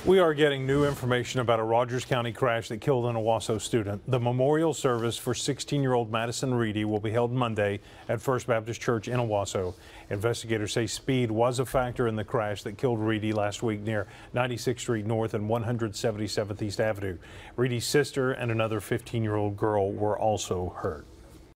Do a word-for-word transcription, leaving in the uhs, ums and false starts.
We are getting new information about a Rogers County crash that killed an Owasso student. The memorial service for sixteen-year-old Madison Reedy will be held Monday at First Baptist Church in Owasso. Investigators say speed was a factor in the crash that killed Reedy last week near ninety-sixth Street North and one hundred seventy-seventh East Avenue. Reedy's sister and another fifteen-year-old girl were also hurt.